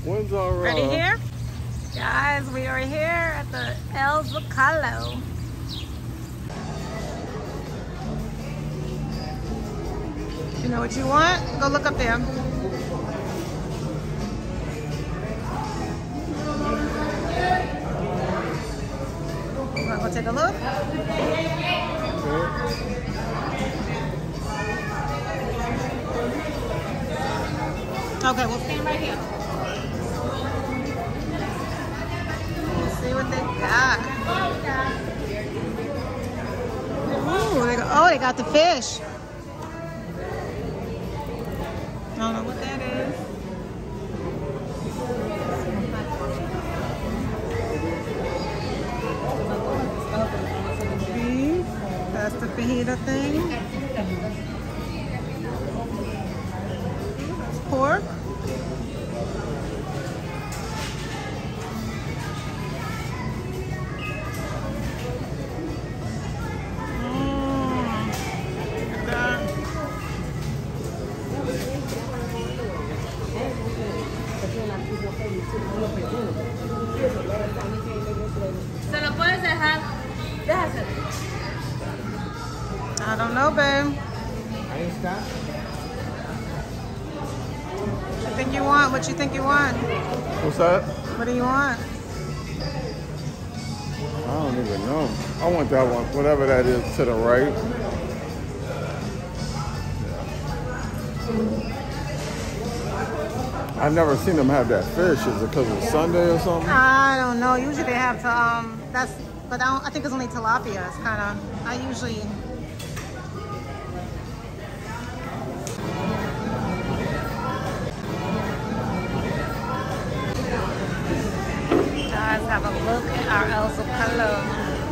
When's our Ready here? Guys, we are here at the El Zocalo. You know what you want? Go look up there. You wanna go take a look? Okay, we'll stand right here. Let's see what they got. Ooh, they got the fish. I don't know what that is. Beef. That's the fajita thing. That's pork. Se lo puedes dejar. Déjaselo. I don't know, babe. Ahí está. What you think you want? What you think you want? What's that? What do you want? I don't even know. I want that one, whatever that is to the right. I've never seen them have that fish. Is it because it's Sunday or something? I don't know. Usually they have to, but I think it's only tilapia. It's kind of, I usually. Guys, have a look at our El Zocalo.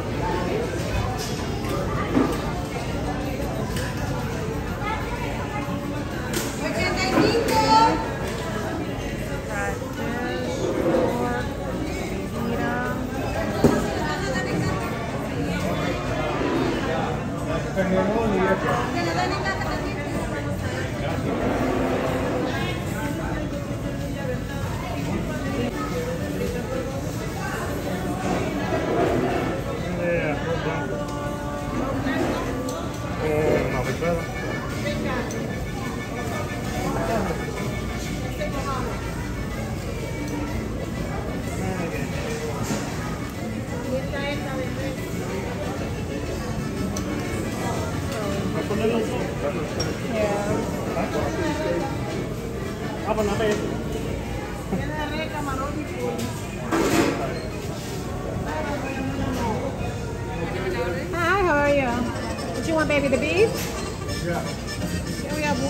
Hi, how are you? What you want, baby? The beef? Yeah. Here we have.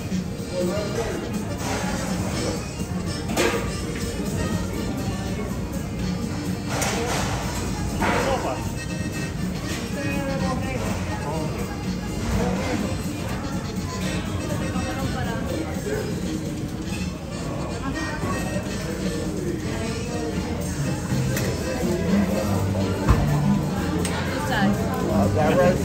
That right?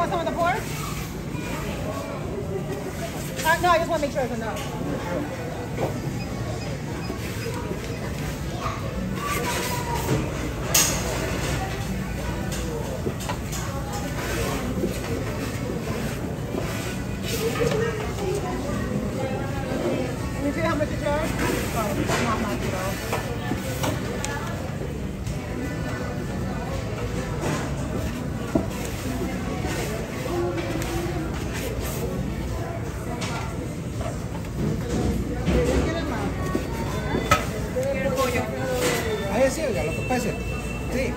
want some of the pork? No, I just want to make sure it's enough. Let me see how much you charge? Oh, it's not much at all. Ahí sí, oiga, lo que pase. Sí.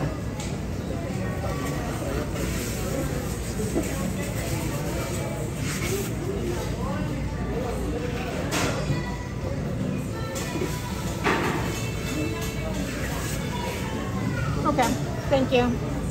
Okay, thank you.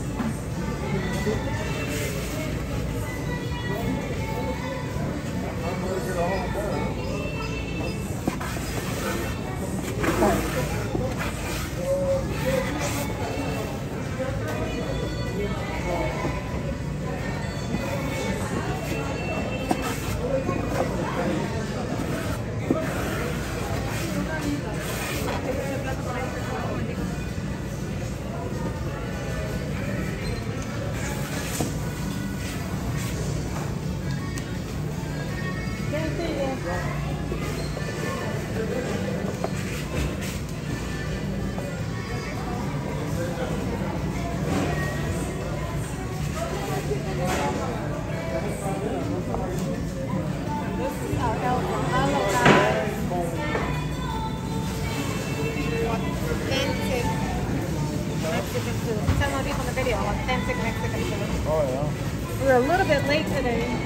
Tell my people in the video, authentic Mexican food. Oh, yeah. We're a little bit late today.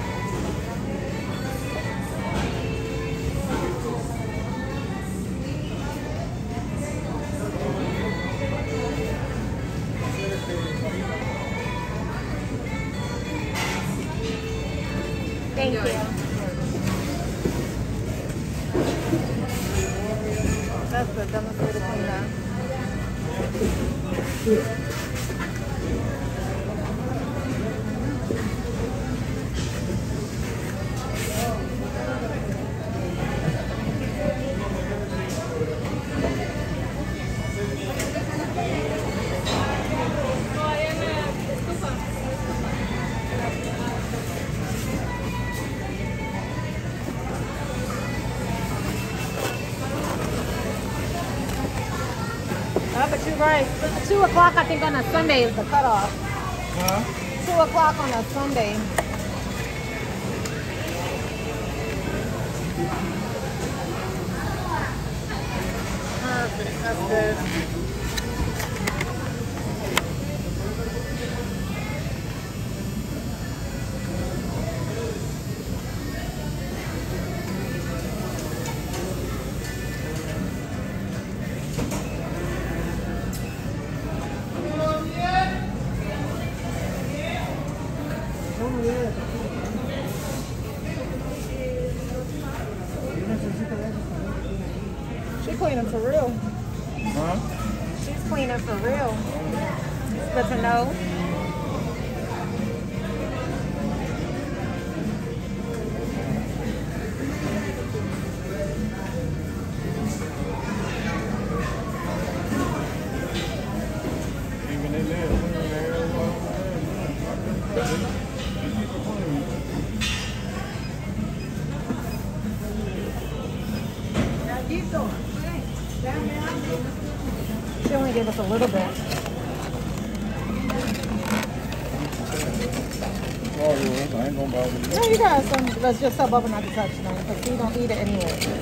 Thank you. That's the dumbest way to clean that. But you're right. 2 o'clock, I think, on a Sunday is the cutoff. Huh? 2 o'clock on a Sunday. Perfect. That's good. She's cleaning for real. Huh? She's cleaning for real. It's good to know. Even in there, She only gave us a little bit. oh, yeah, I ain't gonna bother you. No, you got some. Let's just tell Bubba not to touch them because we don't eat it anyway.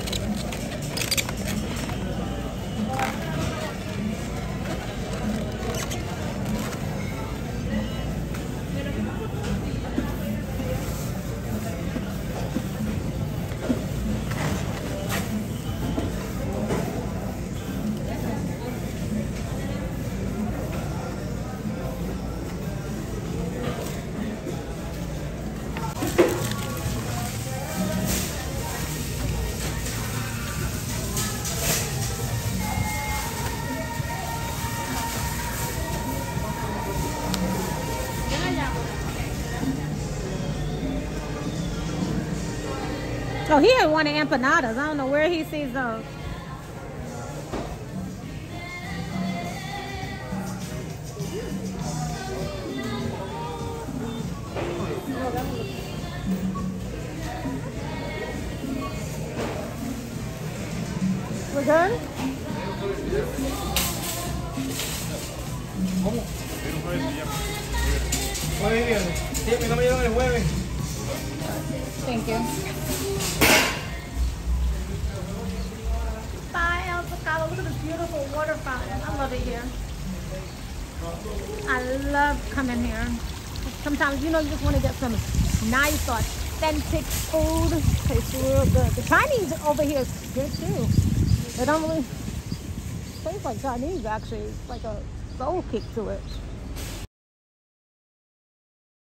Oh, he had one of empanadas. I don't know where he sees those. We're good? ¿Cómo? Muy bien. Sí, a mí no me llevan el jueves. Thank you. Bye, El Pescado. Look at this beautiful water fountain. I love it here. I love coming here. Sometimes, you know, you just want to get some nice, authentic food. Tastes real good. The Chinese over here is good too. They don't really taste like Chinese, actually. It's like a soul kick to it.